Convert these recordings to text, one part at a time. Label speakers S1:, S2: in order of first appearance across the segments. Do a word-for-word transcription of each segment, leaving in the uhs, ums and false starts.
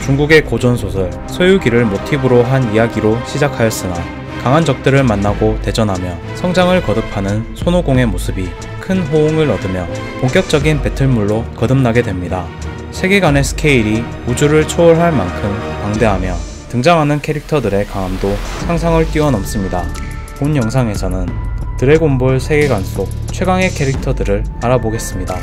S1: 중국의 고전소설 서유기를 모티브로 한 이야기로 시작하였으나 강한 적들을 만나고 대전하며 성장을 거듭하는 손오공의 모습이 큰 호응을 얻으며 본격적인 배틀물로 거듭나게 됩니다. 세계관의 스케일이 우주를 초월할 만큼 방대하며 등장하는 캐릭터들의 강함도 상상을 뛰어넘습니다. 본 영상에서는 드래곤볼 세계관 속 최강의 캐릭터들을 알아보겠습니다.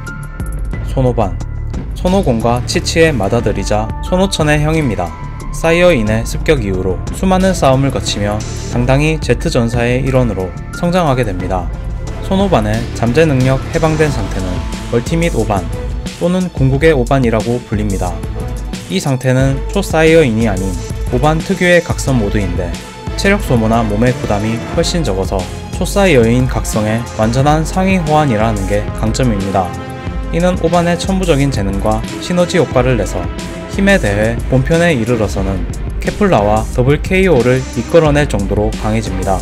S1: 손오반, 손오공과 치치의 맏아들이자 손오천의 형입니다. 사이어인의 습격 이후로 수많은 싸움을 거치며 당당히 제트전사의 일원으로 성장하게 됩니다. 손오반의 잠재 능력 해방된 상태는 얼티밋 오반 또는 궁극의 오반이라고 불립니다. 이 상태는 초사이어인이 아닌 오반 특유의 각성 모드인데 체력 소모나 몸의 부담이 훨씬 적어서 초사이어인 각성의 완전한 상위 호환이라는 게 강점입니다. 이는 오반의 천부적인 재능과 시너지 효과를 내서 힘에 대해 본편에 이르러서는 케플라와 더블 케이오를 이끌어낼 정도로 강해집니다.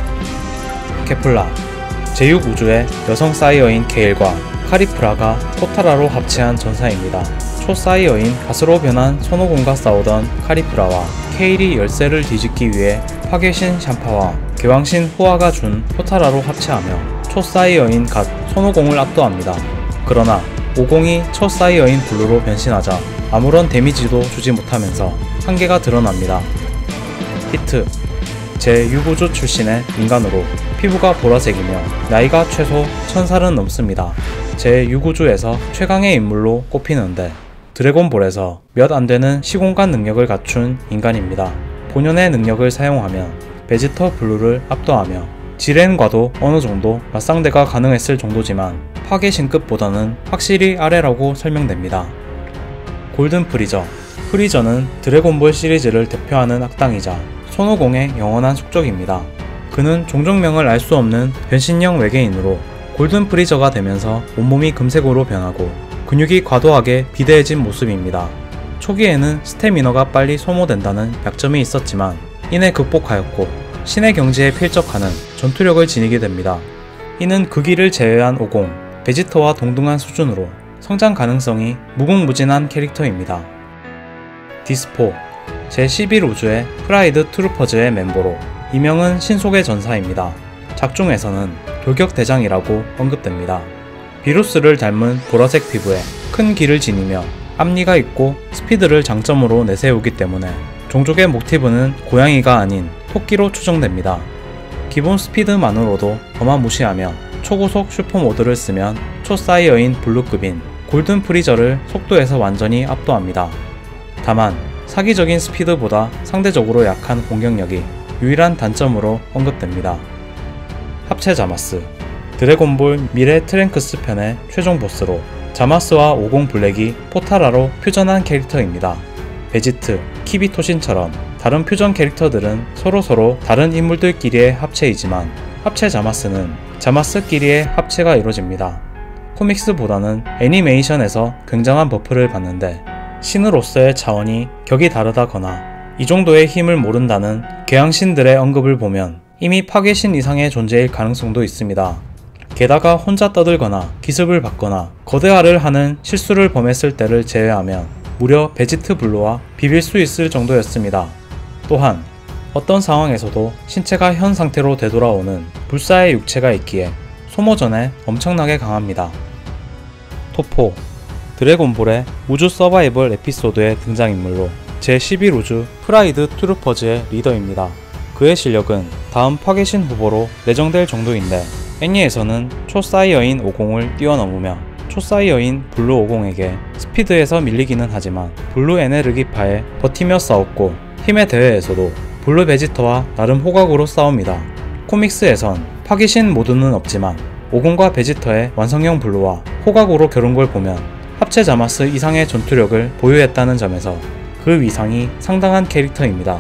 S1: 케플라, 제육 우주의 여성 사이어인 케일과 카리프라가 포타라로 합체한 전사입니다. 초사이어인 가스로 변한 손오공과 싸우던 카리프라와 케일이 열쇠를 뒤집기 위해 파괴신 샴파와 개왕신 후아가 준 포타라로 합체하며 초사이어인 갓 손오공을 압도합니다. 그러나 오공이 초사이어인 블루로 변신하자 아무런 데미지도 주지 못하면서 한계가 드러납니다. 히트, 제육 우주 출신의 인간으로 피부가 보라색이며 나이가 최소 천 살은 넘습니다. 제육 우주에서 최강의 인물로 꼽히는데 드래곤볼에서 몇 안되는 시공간 능력을 갖춘 인간입니다. 본연의 능력을 사용하면 베지터 블루를 압도하며 지렌과도 어느정도 맞상대가 가능했을 정도지만 파괴신급보다는 확실히 아래라고 설명됩니다. 골든 프리저, 프리저는 드래곤볼 시리즈를 대표하는 악당이자 손오공의 영원한 숙적입니다. 그는 종족명을 알 수 없는 변신형 외계인으로 골든 프리저가 되면서 온몸이 금색으로 변하고 근육이 과도하게 비대해진 모습입니다. 초기에는 스태미너가 빨리 소모된다는 약점이 있었지만 이내 극복하였고 신의 경지에 필적하는 전투력을 지니게 됩니다. 이는 극일을 제외한 오공, 베지터와 동등한 수준으로 성장 가능성이 무궁무진한 캐릭터입니다. 디스포, 제십일 우주의 프라이드 트루퍼즈의 멤버로 이명은 신속의 전사입니다. 작중에서는 돌격대장이라고 언급됩니다. 비루스를 닮은 보라색 피부에 큰 기를 지니며 앞니가 있고 스피드를 장점으로 내세우기 때문에 종족의 모티브는 고양이가 아닌 토끼로 추정됩니다. 기본 스피드만으로도 어마무시하며 초고속 슈퍼모드를 쓰면 초사이어인 블루급인 골든 프리저를 속도에서 완전히 압도합니다. 다만 사기적인 스피드보다 상대적으로 약한 공격력이 유일한 단점으로 언급됩니다. 합체 자마스, 드래곤볼 미래 트랭크스 편의 최종 보스로 자마스와 오공 블랙이 포타라로 퓨전한 캐릭터입니다. 베지트, 키비토신처럼 다른 퓨전 캐릭터들은 서로서로 다른 인물들끼리의 합체이지만 합체 자마스는 자마스끼리의 합체가 이루어집니다. 코믹스보다는 애니메이션에서 굉장한 버프를 받는데 신으로서의 차원이 격이 다르다거나 이 정도의 힘을 모른다는 개양신들의 언급을 보면 이미 파괴신 이상의 존재일 가능성도 있습니다. 게다가 혼자 떠들거나 기습을 받거나 거대화를 하는 실수를 범했을 때를 제외하면 무려 베지트 블루와 비빌 수 있을 정도였습니다. 또한 어떤 상황에서도 신체가 현 상태로 되돌아오는 불사의 육체가 있기에 소모 전에 엄청나게 강합니다. 토포, 드래곤볼의 우주 서바이벌 에피소드의 등장인물로 제십일 우주 프라이드 트루퍼즈의 리더입니다. 그의 실력은 다음 파괴신 후보로 내정될 정도인데 애니에서는 초사이어인 오공을 뛰어넘으며 초사이어인 블루 오공에게 스피드에서 밀리기는 하지만 블루 에네르기파에 버티며 싸웠고 힘의 대회에서도 블루 베지터와 나름 호각으로 싸웁니다. 코믹스에선 파괴신 모드는 없지만 오공과 베지터의 완성형 블루와 호각으로 겨룬 걸 보면 합체 자마스 이상의 전투력을 보유했다는 점에서 그 위상이 상당한 캐릭터입니다.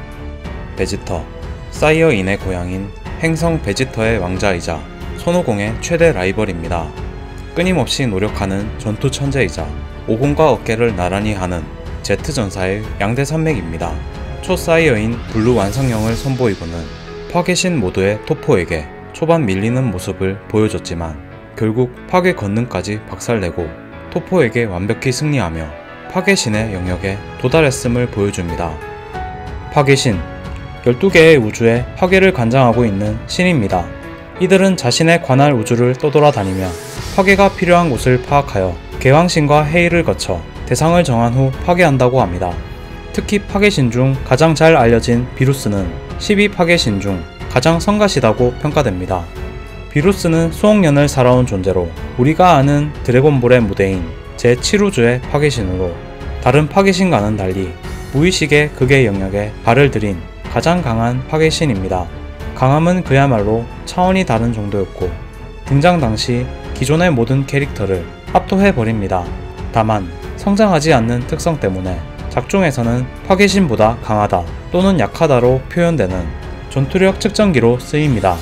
S1: 베지터, 사이어인의 고향인 행성 베지터의 왕자이자 손오공의 최대 라이벌입니다. 끊임없이 노력하는 전투 천재이자 오공과 어깨를 나란히 하는 제트전사의 양대 산맥입니다. 초사이어인 블루 완성형을 선보이고는 파괴신 모드의 토포에게 초반 밀리는 모습을 보여줬지만 결국 파괴 권능까지 박살내고 토포에게 완벽히 승리하며 파괴신의 영역에 도달했음을 보여줍니다. 파괴신, 열두 개의 우주에 파괴를 관장하고 있는 신입니다. 이들은 자신의 관할 우주를 떠돌아다니며 파괴가 필요한 곳을 파악하여 개왕신과 회의를 거쳐 대상을 정한 후 파괴한다고 합니다. 특히 파괴신 중 가장 잘 알려진 비루스는 십이 파괴신 중 가장 성가시다고 평가됩니다. 비루스는 수억 년을 살아온 존재로 우리가 아는 드래곤볼의 무대인 제칠 우주의 파괴신으로 다른 파괴신과는 달리 무의식의 극의 영역에 발을 들인 가장 강한 파괴신입니다. 강함은 그야말로 차원이 다른 정도였고 등장 당시 기존의 모든 캐릭터를 압도해버립니다. 다만 성장하지 않는 특성 때문에 작중에서는 파괴신보다 강하다 또는 약하다로 표현되는 전투력 측정기로 쓰입니다.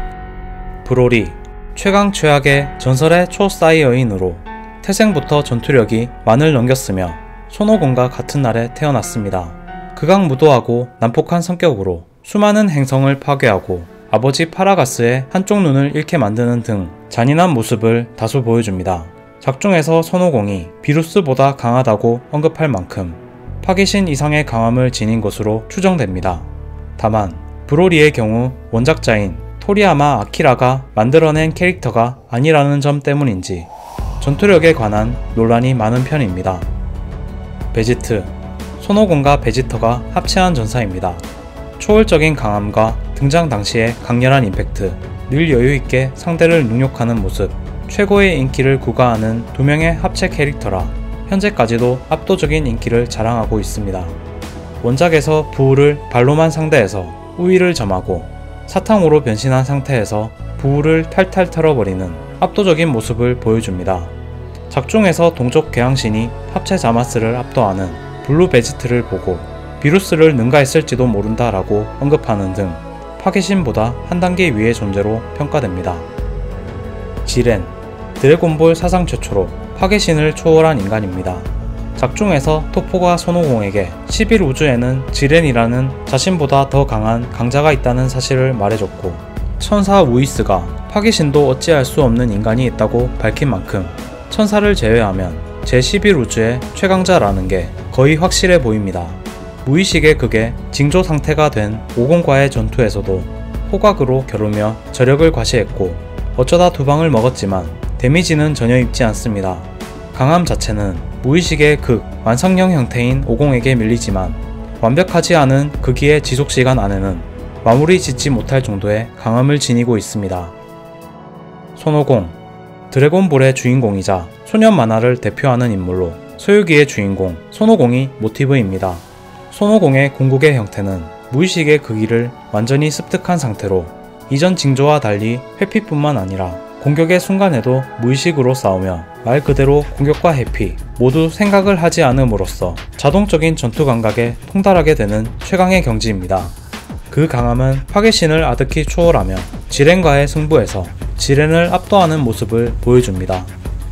S1: 브로리, 최강 최악의 전설의 초사이어인으로 태생부터 전투력이 만을 넘겼으며 손오공과 같은 날에 태어났습니다. 극악무도하고 난폭한 성격으로 수많은 행성을 파괴하고 아버지 파라가스의 한쪽 눈을 잃게 만드는 등 잔인한 모습을 다수 보여줍니다. 작중에서 손오공이 비루스보다 강하다고 언급할 만큼 파괴신 이상의 강함을 지닌 것으로 추정됩니다. 다만 브로리의 경우 원작자인 토리야마 아키라가 만들어낸 캐릭터가 아니라는 점 때문인지 전투력에 관한 논란이 많은 편입니다. 베지트, 손오공과 베지터가 합체한 전사입니다. 초월적인 강함과 등장 당시의 강렬한 임팩트, 늘 여유있게 상대를 능욕하는 모습, 최고의 인기를 구가하는 두 명의 합체 캐릭터라 현재까지도 압도적인 인기를 자랑하고 있습니다. 원작에서 부우를 발로만 상대해서 우위를 점하고 사탕으로 변신한 상태에서 부우를 탈탈 털어버리는 압도적인 모습을 보여줍니다. 작중에서 동족 개왕신이 합체 자마스를 압도하는 블루 베지트를 보고 비루스를 능가했을지도 모른다 라고 언급하는 등 파괴신보다 한 단계 위의 존재로 평가됩니다. 지렌, 드래곤볼 사상 최초로 파괴신을 초월한 인간입니다. 작중에서 토포가 손오공에게 십일 우주에는 지렌이라는 자신보다 더 강한 강자가 있다는 사실을 말해줬고 천사 우이스가 파괴신도 어찌할 수 없는 인간이 있다고 밝힌 만큼 천사를 제외하면 제십일 우주의 최강자라는 게 거의 확실해 보입니다. 무의식의 극에 징조 상태가 된 오공과의 전투에서도 호각으로 겨루며 저력을 과시했고 어쩌다 두 방을 먹었지만 데미지는 전혀 입지 않습니다. 강함 자체는 무의식의 극, 완성형 형태인 오공에게 밀리지만 완벽하지 않은 극기의 지속시간 안에는 마무리 짓지 못할 정도의 강함을 지니고 있습니다. 손오공, 드래곤볼의 주인공이자 소년 만화를 대표하는 인물로 소유기의 주인공 손오공이 모티브입니다. 손오공의 궁극의 형태는 무의식의 극기를 완전히 습득한 상태로 이전 징조와 달리 회피뿐만 아니라 공격의 순간에도 무의식으로 싸우며 말 그대로 공격과 회피 모두 생각을 하지 않음으로써 자동적인 전투 감각에 통달하게 되는 최강의 경지입니다. 그 강함은 파괴신을 아득히 초월하며 지렌과의 승부에서 지렌을 압도하는 모습을 보여줍니다.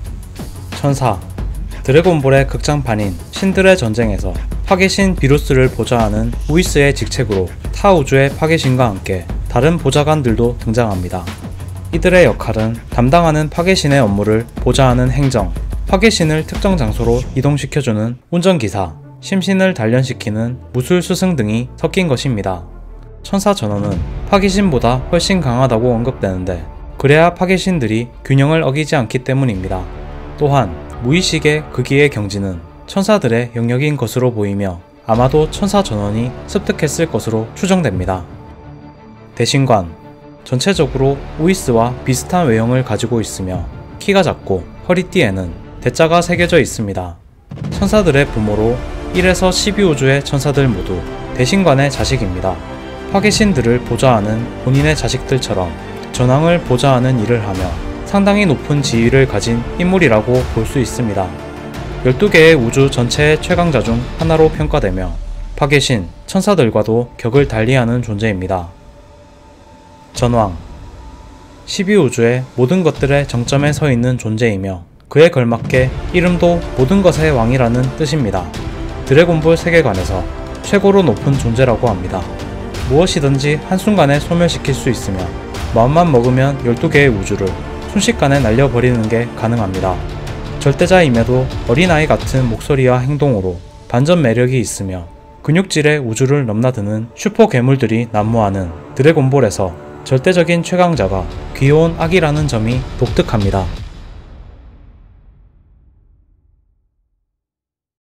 S1: 천사, 드래곤볼의 극장판인 신들의 전쟁에서 파괴신 비루스를 보좌하는 우이스의 직책으로 타 우주의 파괴신과 함께 다른 보좌관들도 등장합니다. 이들의 역할은 담당하는 파괴신의 업무를 보좌하는 행정, 파괴신을 특정 장소로 이동시켜주는 운전기사, 심신을 단련시키는 무술 스승 등이 섞인 것입니다. 천사 전원은 파괴신보다 훨씬 강하다고 언급되는데 그래야 파괴신들이 균형을 어기지 않기 때문입니다. 또한 무의식의 극기의 경지는 천사들의 영역인 것으로 보이며 아마도 천사 전원이 습득했을 것으로 추정됩니다. 대신관, 전체적으로 우이스와 비슷한 외형을 가지고 있으며 키가 작고 허리띠에는 대자가 새겨져 있습니다. 천사들의 부모로 일에서 십이 우주의 천사들 모두 대신관의 자식입니다. 파괴신들을 보좌하는 본인의 자식들처럼 전황을 보좌하는 일을 하며 상당히 높은 지위를 가진 인물이라고 볼 수 있습니다. 열두 개의 우주 전체의 최강자 중 하나로 평가되며 파괴신, 천사들과도 격을 달리하는 존재입니다. 전왕, 십이 우주의 모든 것들의 정점에 서 있는 존재이며 그에 걸맞게 이름도 모든 것의 왕이라는 뜻입니다. 드래곤볼 세계관에서 최고로 높은 존재라고 합니다. 무엇이든지 한순간에 소멸시킬 수 있으며 마음만 먹으면 열두 개의 우주를 순식간에 날려버리는 게 가능합니다. 절대자임에도 어린아이 같은 목소리와 행동으로 반전 매력이 있으며 근육질의 우주를 넘나드는 슈퍼 괴물들이 난무하는 드래곤볼에서 절대적인 최강자가 귀여운 아기라는 점이 독특합니다.